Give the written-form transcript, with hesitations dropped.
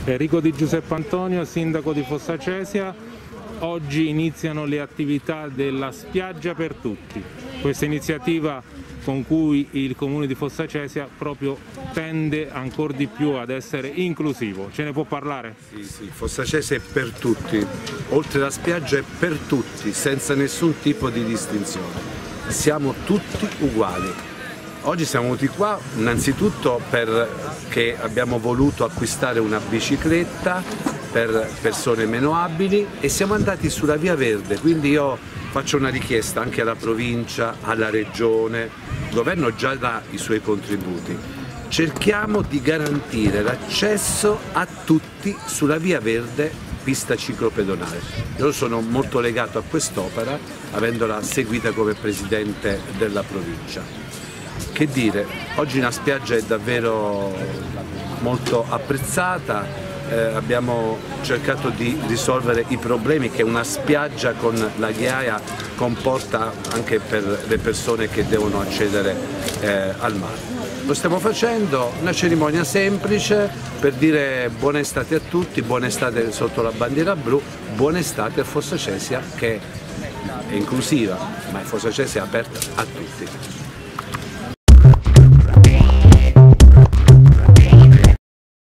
Enrico Di Giuseppe Antonio, sindaco di Fossa Cesia. Oggi iniziano le attività della Spiaggia per Tutti. Questa iniziativa con cui il Comune di Fossa Cesia proprio tende ancora di più ad essere inclusivo. Ce ne può parlare? Sì, Fossa Cesia è per tutti, oltre alla spiaggia è per tutti, senza nessun tipo di distinzione. Siamo tutti uguali. Oggi siamo venuti qua innanzitutto perché abbiamo voluto acquistare una bicicletta per persone meno abili e siamo andati sulla Via Verde, quindi io faccio una richiesta anche alla provincia, alla regione, il governo già dà i suoi contributi. Cerchiamo di garantire l'accesso a tutti sulla Via Verde, pista ciclopedonale. Io sono molto legato a quest'opera, avendola seguita come presidente della provincia. Che dire, oggi una spiaggia è davvero molto apprezzata, abbiamo cercato di risolvere i problemi che una spiaggia con la ghiaia comporta anche per le persone che devono accedere al mare. Lo stiamo facendo, una cerimonia semplice per dire buona estate a tutti, buona estate sotto la bandiera blu, buona estate a Fossa Cesia che è inclusiva, ma Fossa Cesia è aperta a tutti.